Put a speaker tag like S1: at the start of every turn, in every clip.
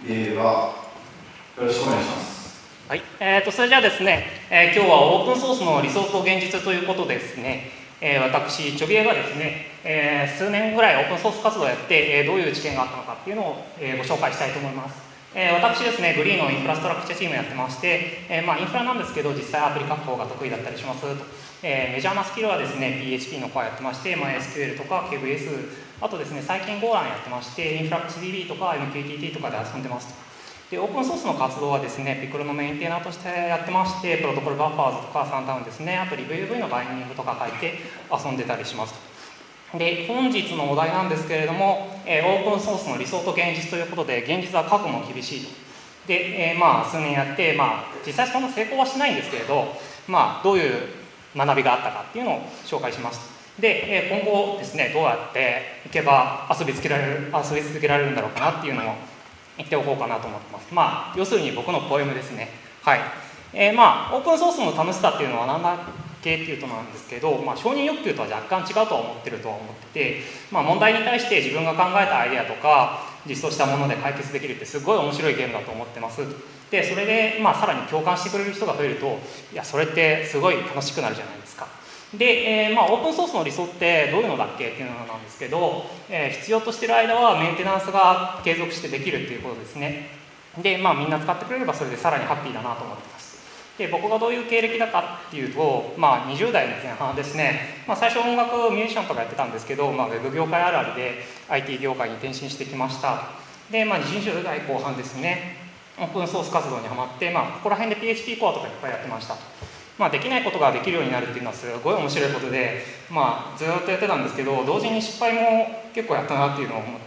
S1: では、よろしくお願いします。
S2: はい、それじゃあですね、今日はオープンソースの理想と現実ということでですね、私、チョビエがですね、数年ぐらいオープンソース活動をやって、どういう知見があったのかっていうのを、ご紹介したいと思います。私ですね、グリーンのインフラストラクチャーチームやってまして、インフラなんですけど、実際アプリ書く方が得意だったりしますと。メジャーなスキルはですね、PHP の方やってまして、MySQL とか KVS、あとですね、最近 Golang やってまして、インフラックス DB とか MQTT とかで遊んでますと。でオープンソースの活動はですね、ピクルのメンテナーとしてやってまして、プロトコルバッファーズとかサンダウンですね、あと VV のバインディングとか書いて遊んでたりしますと。で、本日のお題なんですけれども、オープンソースの理想と現実ということで、現実は過去も厳しいと。で、数年やって、実際そんな成功はしないんですけれど、どういう学びがあったかっていうのを紹介します。で、今後ですね、どうやっていけば遊び続けられるんだろうかなっていうのを言っておこうかなと思ってます。要するに僕のポエムですね。はい。オープンソースの楽しさっていうのは何だっけっていうとなんですけど、承認欲求とは若干違うとは思ってるとは思ってて、問題に対して自分が考えたアイデアとか、実装したもので解決できるってすごい面白いゲームだと思ってます。で、それで、さらに共感してくれる人が増えると、いや、それってすごい楽しくなるじゃないですか。で、オープンソースの理想ってどういうのだっけっていうのなんですけど、必要としている間はメンテナンスが継続してできるっていうことですね。で、みんな使ってくれればそれでさらにハッピーだなと思ってます。で、僕がどういう経歴だかっていうと、20代の前半ですね、最初音楽ミュージシャンとかやってたんですけど、ウェブ業界あるあるで IT 業界に転身してきました。で、20代後半ですね、オープンソース活動にはまって、ここら辺で PHP コアとかいっぱいやってましたと。できないことができるようになるっていうのはすごい面白いことで、ずっとやってたんですけど、同時に失敗も結構やったなっていうのを思って、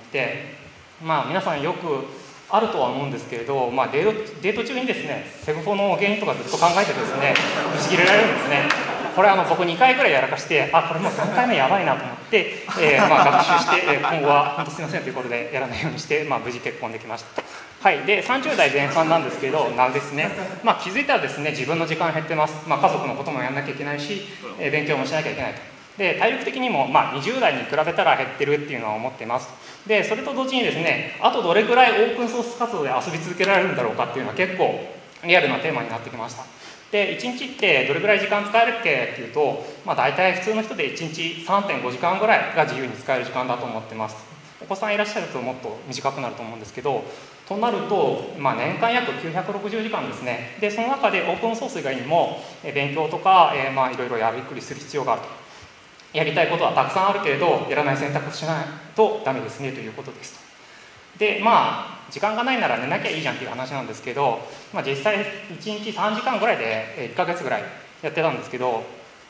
S2: 皆さんよくあるとは思うんですけれど、デート中にですね、セグフォの原因とかずっと考えてですね、ぶち切れられるんですね。これ僕2回ぐらいやらかして、これもう3回目やばいなと思って、学習して、今後は本当すいませんということでやらないようにして、無事結婚できました。はい、で30代前半なんですけど、なですね、気づいたらですね、自分の時間減ってます。家族のこともやんなきゃいけないし、勉強もしなきゃいけないと。で、体力的にも、20代に比べたら減ってるっていうのは思っています。で、それと同時にですね、あとどれぐらいオープンソース活動で遊び続けられるんだろうかっていうのは結構リアルなテーマになってきました。で、1日ってどれぐらい時間使えるっけっていうと、大体普通の人で1日 3.5 時間ぐらいが自由に使える時間だと思ってます。お子さんいらっしゃるともっと短くなると思うんですけど、となると、年間約960時間ですね。で、その中でオープンソース以外にも、勉強とか、いろいろやりくりする必要があると。やりたいことはたくさんあるけれど、やらない選択をしないとダメですねということですと。で、時間がないなら寝なきゃいいじゃんっていう話なんですけど、実際1日3時間ぐらいで1ヶ月ぐらいやってたんですけど、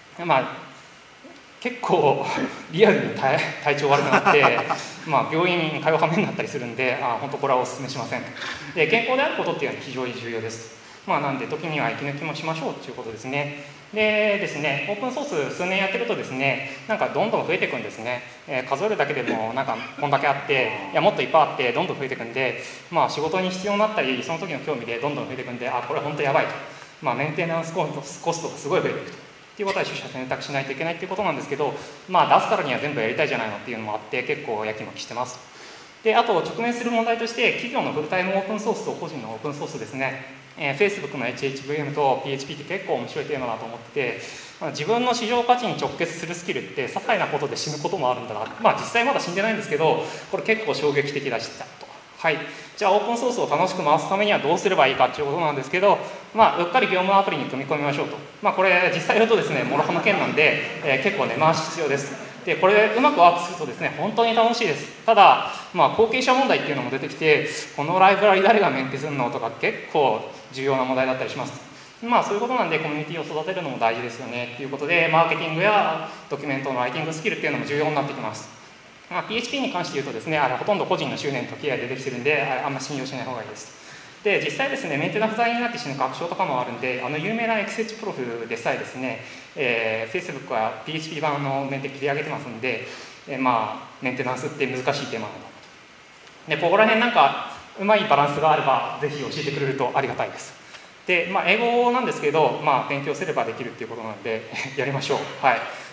S2: 結構リアルに体調悪くなって、病院に通う羽目になったりするんで、本当これはお勧めしませんと。で、健康であることっていうのは非常に重要です。なんで時には息抜きもしましょうということですね。でですね、オープンソース数年やってるとですね、どんどん増えていくんですね。数えるだけでもこんだけあって、もっといっぱいあってどんどん増えていくんで、仕事に必要になったり、その時の興味でどんどん増えていくんで、これ本当やばいと。メンテナンスコストがすごい増えていくと。っていうことは取捨選択しないといけないっていうことなんですけど、出すからには全部やりたいじゃないのっていうのもあって結構やきもきしてます。で、あと直面する問題として企業のフルタイムオープンソースと個人のオープンソースですね、Facebook の HHVM と PHP って結構面白いテーマだと思ってて、自分の市場価値に直結するスキルって些細なことで死ぬこともあるんだな、実際まだ死んでないんですけど、これ結構衝撃的でしたと。はい、じゃあオープンソースを楽しく回すためにはどうすればいいかっていうことなんですけど、うっかり業務アプリに組み込みましょうと。これ実際言うとですね、もろ刃の剣なんで、結構根回し必要です。で、これうまくワークするとですね、本当に楽しいです。ただ、後継者問題っていうのも出てきて、このライブラリ誰がメンテするのとか結構重要な問題だったりします。そういうことなんでコミュニティを育てるのも大事ですよねっていうことで、マーケティングやドキュメントのライティングスキルっていうのも重要になってきます。PHP に関して言うとですね、ほとんど個人の執念と気合いでできてるんで、あんま信用しない方がいいです。で、実際ですね、メンテナ不在になって死ぬ確証とかもあるんで、有名な XH プロフでさえですね、Facebook は PHP 版のメンテ切り上げてますんで、メンテナンスって難しいテーマなんだと。で、ここら辺うまいバランスがあれば、ぜひ教えてくれるとありがたいです。で、英語なんですけど、勉強すればできるっていうことなんでやりましょう。はい。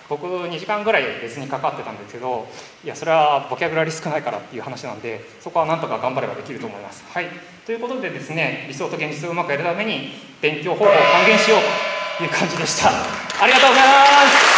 S2: 僕2時間ぐらい別にかかってたんですけど、いやそれはボキャブラリー少ないからっていう話なんで、そこはなんとか頑張ればできると思います。はい、ということでですね、理想と現実をうまくやるために勉強方法を還元しようという感じでした。ありがとうございます。